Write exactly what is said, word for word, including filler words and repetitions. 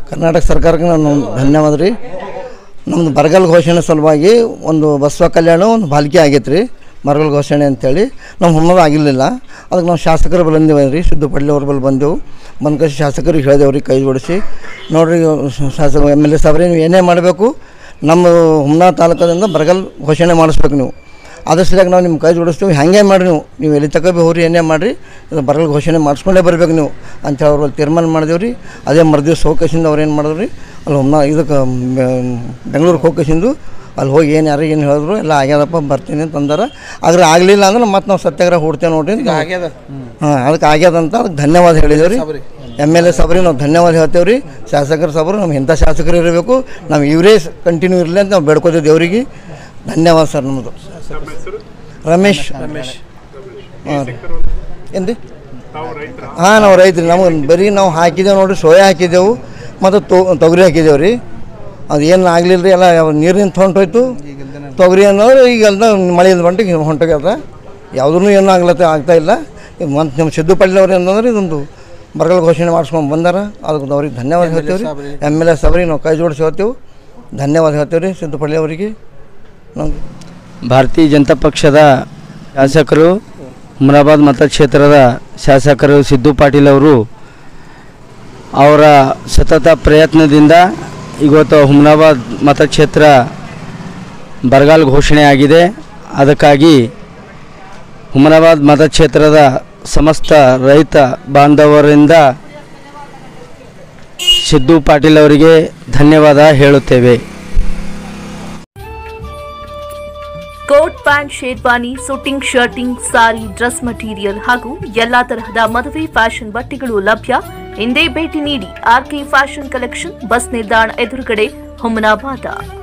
ಕರ್ನಾಟಕ ಸರ್ಕಾರಕ್ಕೆ ನಾನು ಧನ್ಯವಾದ ರೀ. ನಮ್ಮದು ಬರಗಾಲ ಘೋಷಣೆ ಸಲುವಾಗಿ ಒಂದು ಬಸವ ಕಲ್ಯಾಣ ಒಂದು ಬಾಲಿಕೆ ಆಗೈತೆ ರೀ, ಬರಗಾಲ ಘೋಷಣೆ ಅಂತೇಳಿ ನಮ್ಮ ಹುಮ್ಮದ ಆಗಿರಲಿಲ್ಲ. ಅದಕ್ಕೆ ನಾವು ಶಾಸಕರು ಬಂದೇವೆ ರೀ, ಸಿದ್ದು ಅವ್ರ ಬಳಿ ಬಂದೆವು. ಬಂದ ಕಡೆ ಶಾಸಕರಿಗೆ ಹೇಳಿದೆವು ರೀ, ಕೈ ಜೋಡಿಸಿ ನೋಡಿರಿ ಶಾಸಕ ಎಮ್ ಎಲ್ ಎ ಸಾಬ್ರಿ ನೀವು ಏನೇ ಮಾಡಬೇಕು, ನಮ್ಮ ಹುಮ್ನಾ ತಾಲೂಕದಿಂದ ಬರಗಾಲ ಘೋಷಣೆ ಮಾಡಿಸ್ಬೇಕು ನೀವು. ಆದಷ್ಟಾಗಿ ನಾವು ನಿಮ್ಮ ಕೈ ಜೋಡಿಸ್ತೀವಿ, ಹಾಗೆ ಮಾಡಿರಿ ನೀವು ನೀವು ಎಲ್ಲಿ ತಗೋ ಹೋಗ್ರಿ ಏನೇ ಮಾಡಿರಿ, ಇದು ಬರಗಾಲ ಘೋಷಣೆ ಮಾಡಿಸ್ಕೊಂಡೇ ಬರ್ಬೇಕು ನೀವು ಅಂತೇಳಿ ಅವ್ರಲ್ಲಿ ತೀರ್ಮಾನ ಮಾಡಿದೆವು ರೀ. ಅದೇ ಮರುದಿವ್ಸ ಹೋಗೇಸಿಂದ ಅವ್ರು ಏನು ಮಾಡಿದ್ರು ರೀ, ಅಲ್ಲಿ ಹುಮ್ನಾ ಇದಕ್ಕೆ ಬೆಂಗಳೂರಿಗೆ ಹೋಗೇಸಿಂದು ಅಲ್ಲಿ ಹೋಗಿ ಏನು ಯಾರಿಗೆ ಏನು ಹೇಳಿದ್ರು, ಎಲ್ಲ ಆಗ್ಯದಪ್ಪ ಬರ್ತೀನಿ ಅಂತಂದಾರೆ. ಆದ್ರೆ ಆಗಲಿಲ್ಲ ಅಂದ್ರೆ ಮತ್ತೆ ನಾವು ಸತ್ಯಾಗ್ರಹ ಹೂಡ್ತೇವೆ ನೋಡ್ರಿ. ಹಾಂ ಅದಕ್ಕೆ ಆಗ್ಯದಂತ ಅದಕ್ಕೆ ಧನ್ಯವಾದ ಹೇಳಿದೇವೆ ರೀ. ಎಮ್ ಎಲ್ ಎ ಸಾಬ್ರಿಗೆ ನಾವು ಧನ್ಯವಾದ ಹೇಳ್ತೇವೆ ರೀ. ಶಾಸಕರ ಸಾಬ್ರು ನಮ್ಮ ಇಂಥ ಶಾಸಕರು ಇರಬೇಕು, ನಾವು ಇವರೇ ಕಂಟಿನ್ಯೂ ಇರಲಿ ಅಂತ ನಾವು ಬೇಡ್ಕೋತೀವಿ ದೇವರಿಗೆ. ಧನ್ಯವಾದ ಸರ್. ನಮ್ಮದು ರಮೇಶ್ ರಮೇಶ್ ಹಾಂ ರೀ ಏನು ರೀ ಹಾಂ ನಾವು ರೈತರು. ನಮಗೆ ಬರೀ ನಾವು ಹಾಕಿದ್ದೇವೆ ನೋಡಿರಿ, ಸೋಯಾ ಹಾಕಿದ್ದೆವು ಮತ್ತು ತೊಗರಿ ಹಾಕಿದ್ದೇವೆ ರೀ. ಅದು ಏನು ಆಗಲಿಲ್ಲ ರೀ, ಎಲ್ಲ ನೀರಿನಿಂದ ಹೊಂಟೋಯ್ತು. ತೊಗರಿ ಅನ್ನೋರು ಈಗೆಲ್ಲ ಮಳೆಯಿಂದ ಬಂಟಿಗೆ ಹೊಂಟೋಗ್ಯದ, ಯಾವುದೂ ಏನೂ ಆಗ್ಲತ್ತ ಆಗ್ತಾಯಿಲ್ಲ. ಈಗ ಮತ್ತು ನಮ್ಮ ಸಿದ್ದು ಪಾಟೀಲ್ ಅವ್ರು ಏನಂದ್ರೆ ಇದೊಂದು ಬರಗಾಲ ಘೋಷಣೆ ಮಾಡಿಸ್ಕೊಂಡು ಬಂದಾರ, ಅದಕ್ಕೆ ಅವ್ರಿಗೆ ಧನ್ಯವಾದ ಹೇಳ್ತೇವೆ ರೀ. ಎಮ್ ಎಲ್ ಎ ಸಾಬ್ರಿಗೆ ನಾವು ಕೈ ಜೋಡಿಸಿ ಹೇಳ್ತೇವೆ, ಧನ್ಯವಾದ ಹೇಳ್ತೇವೆ ರೀ ಸಿದ್ದು ಪಾಟೀಲ್ ಅವರಿಗೆ. ನಮ್ಗೆ ಭಾರತೀಯ ಜನತಾ ಪಕ್ಷದ ಶಾಸಕರು, ಹುಮನಾಬಾದ್ ಮತಕ್ಷೇತ್ರದ ಶಾಸಕರು ಸಿದ್ದು ಪಾಟೀಲ್ ಅವರು ಅವರ ಸತತ ಪ್ರಯತ್ನದಿಂದ ಇವತ್ತು ಹುಮನಾಬಾದ್ ಮತಕ್ಷೇತ್ರ ಬರಗಾಲ ಘೋಷಣೆ ಆಗಿದೆ. ಅದಕ್ಕಾಗಿ ಹುಮನಾಬಾದ್ ಮತಕ್ಷೇತ್ರದ ಸಮಸ್ತ ರೈತ ಬಾಂಧವರಿಂದ ಸಿದ್ದು ಪಾಟೀಲ್ ಅವರಿಗೆ ಧನ್ಯವಾದ ಹೇಳುತ್ತೇವೆ. Coat pant, sherwani, suiting, shirting, sari, dress material ಹಾಗೂ ಎಲ್ಲಾ ತರಹದ ಮದುವೆ ಫ್ಯಾಷನ್ ಬಟ್ಟೆಗಳು ಲಭ್ಯ. ಹಿಂದೆ ಭೇಟಿ ನೀಡಿ ಆರ್ಕೆ ಫ್ಯಾಷನ್ ಕಲೆಕ್ಷನ್, ಬಸ್ ನಿಲ್ದಾಣ ಎದುರುಗಡೆ, ಹುಮನಾಬಾದ.